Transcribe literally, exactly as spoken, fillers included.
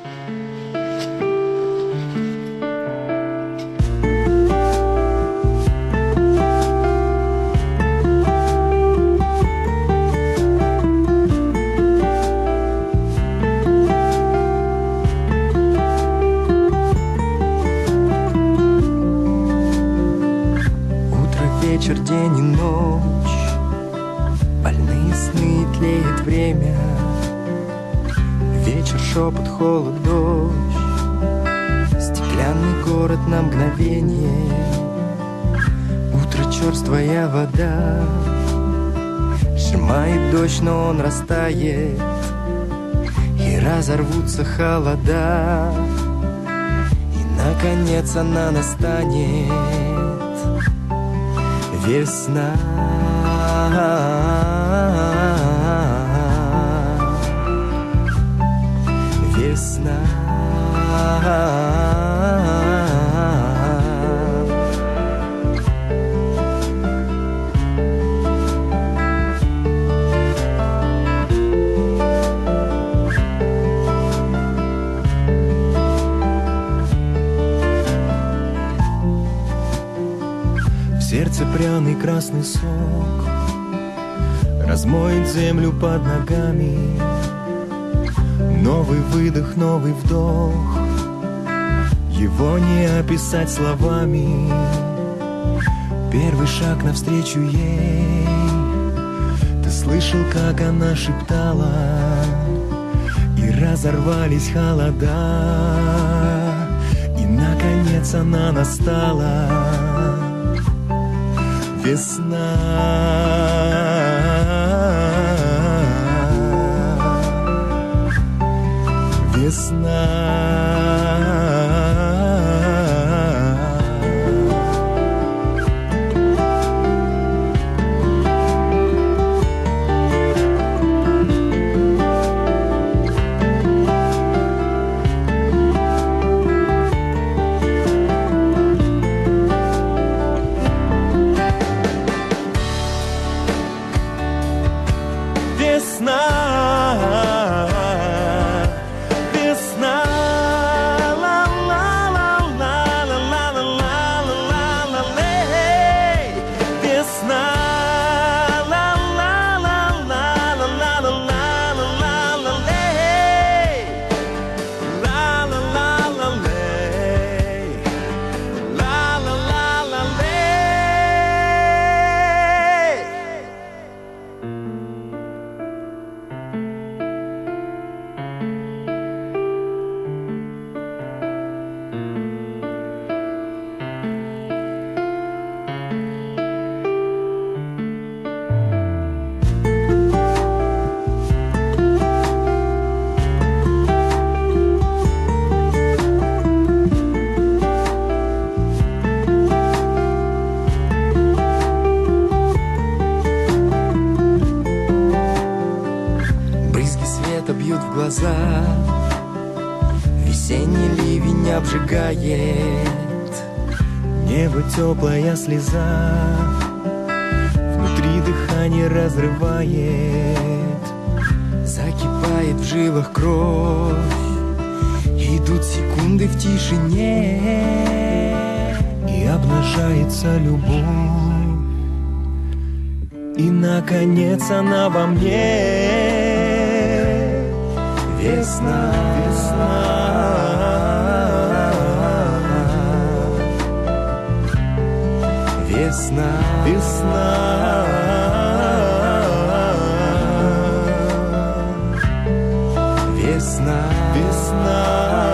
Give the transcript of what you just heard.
Вечер, день и ночь, больные сны, тлеет время. Вечер, шепот, холод, дождь, стеклянный город на мгновение. Утро, черствая вода, сжимает дождь, но он растает, и разорвутся холода, и наконец она настанет. Весна, весна, в сердце пряный красный сок размоет землю под ногами. Новый выдох, новый вдох, его не описать словами. Первый шаг навстречу ей, ты слышал, как она шептала, и разорвались холода, и наконец она настала. Весна, весна. Весна, весна, ла-ла-ла-ла-ла-ла-ла-ла-ла-ла, весна, бьют в глаза, весенний ливень обжигает, небо теплая слеза, внутри дыхание разрывает, закипает в жилах кровь, идут секунды в тишине, и обнажается любовь, и наконец она во мне. Весна, весна, весна, весна, весна, весна.